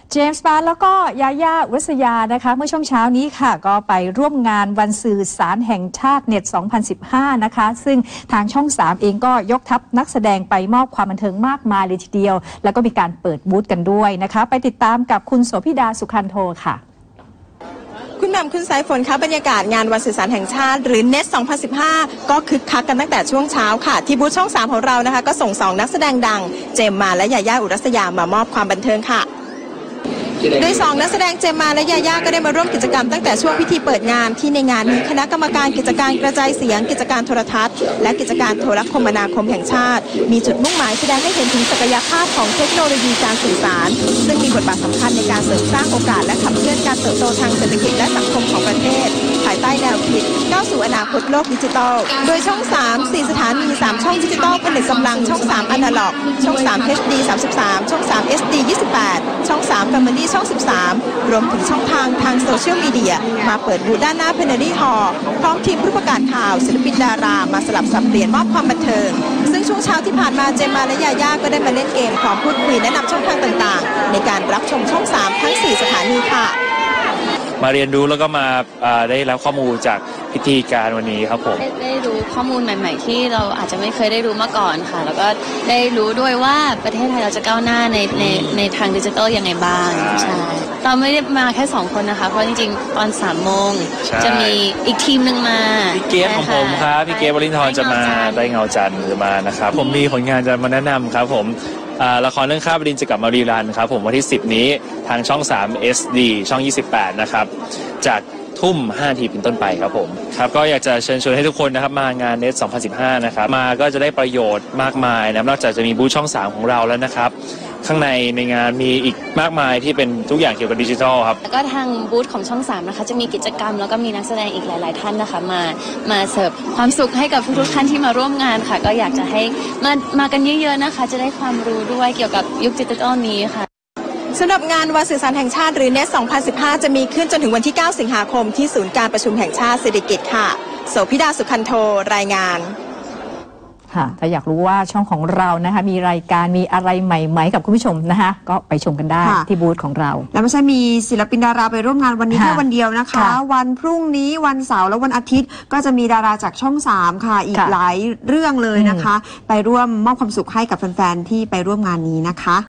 เจมส์บอนด์แล้วก็ยาย่าอุรัสยานะคะเมื่อช่วงเช้านี้ค่ะก็ไปร่วมงานวันสื่อสารแห่งชาติเน็ต 2015 นะคะซึ่งทางช่อง 3 เองก็ยกทัพนักแสดงไปมอบความบันเทิงมากมายเลยทีเดียวแล้วก็มีการเปิดบูธกันด้วยนะคะไปติดตามกับคุณโสภิดาสุขันโทค่ะคุณแหม่มคุณสายฝนคะบรรยากาศงานวันสื่อสารแห่งชาติหรือเน็ต 2015 ก็คึกคักกันตั้งแต่ช่วงเช้าค่ะที่บูธช่อง 3 ของเรานะคะก็ส่ง2นักแสดงดังเจมมาและยาย่าอุรัสยามามอบความบันเทิงค่ะโดย2นักแสดงเจมมาและยาย่าก็ได้มาร่วมกิจกรรมตั้งแต่ช่วงพิธีเปิดงานที่ในงานมีคณะกรรมการกิจการกระจายเสียงกิจการโทรทัศน์และกิจการโทรคมนาคมแห่งชาติมีจุดมุ่งหมายแสดงให้เห็นถึงศักยภาพของเทคโนโลยีการสื่อสารซึ่งมีบทบาทสำคัญในการเสริมสร้างโอกาสและขับเคลื่อนการเติบโตทางเศรษฐกิจและสังคมของประเทศภายใต้แนวคิดก้าวสู่อนาคตโลกดิจิทัลโดยช่อง 3 4 สถานี3ช่องดิจิทัลผนึกกำลังช่อง 3 อนาล็อกช่อง 3 HD 33ช่อง 3 SD 28ช่อง 3 Family ช่อง 13รวมถึงช่องทางโซเชียลมีเดียมาเปิดบูธด้านหน้าเพนเนอรี่ฮอลล์พร้อมทีมผู้ประกาศข่าวศิลปินดารามาสลับสับเปลี่ยนมอบความบันเทิงซึ่งช่วงเช้าที่ผ่านมาเจมมาและยาย่าก็ได้มาเล่นเกมพร้อมพูดคุยแนะนำช่องทางต่างๆในการรับชมช่อง 3 ทั้ง 4 สถานีค่ะมาเรียนรู้แล้วก็มาได้รับข้อมูลจากพิธีการวันนี้ครับผมได้รู้ข้อมูลใหม่ๆที่เราอาจจะไม่เคยได้รู้มาก่อนค่ะแล้วก็ได้รู้ด้วยว่าประเทศไทยเราจะก้าวหน้าในทางดิจิทัลยังไงบ้างใช่เราไม่ได้มาแค่2คนนะคะเพราะจริงๆตอน3 โมงจะมีอีกทีมหนึ่งมาพี่เกฟของผมครับพี่เกฟวรินทร์จะมาได้เงาจันทร์จะมานะครับผมมีผลงานจะมาแนะนำครับผมละครเรื่องข้าบดินจะกลับมารีรันครับผมวันที่10นี้ทางช่อง3 SD ช่อง28นะครับจากทุ่ม5 นาทีเป็นต้นไปครับผมครับก็อยากจะเชิญชวนให้ทุกคนนะครับมางานเน็ต 2015 นะครับมาก็จะได้ประโยชน์มากมายนะนอกจากจะมีบูธช่อง 3 ของเราแล้วนะครับข้างในงานมีอีกมากมายที่เป็นทุกอย่างเกี่ยวกับดิจิทัลครับแล้วก็ทางบูธของช่อง 3 นะคะจะมีกิจกรรมแล้วก็มีนักแสดงอีกหลายๆท่านนะคะมาเสิร์ฟความสุขให้กับทุกๆท่านที่มาร่วมงานค่ะก็อยากจะให้มากันเยอะๆนะคะจะได้ความรู้ด้วยเกี่ยวกับยุคดิจิทัลนี้ค่ะสำหรับงานวันสื่อสารแห่งชาติหรือเน็ต 2015 จะมีขึ้นจนถึงวันที่ 9 สิงหาคมที่ศูนย์การประชุมแห่งชาติสิริกิติ์ค่ะโสภิดาสุขันโทรายงานค่ะถ้าอยากรู้ว่าช่องของเรานะคะมีรายการมีอะไรใหม่ไหมกับคุณผู้ชมนะคะก็ไปชมกันได้ที่บูธของเราแล้วไม่ใช่มีศิลปินดาราไปร่วมงานวันนี้แค่วันเดียวนะคะวันพรุ่งนี้วันเสาร์และวันอาทิตย์ก็จะมีดาราจากช่อง 3 ค่ะอีกหลายเรื่องเลยนะคะไปร่วมมอบความสุขให้กับแฟนๆที่ไปร่วมงานนี้นะคะ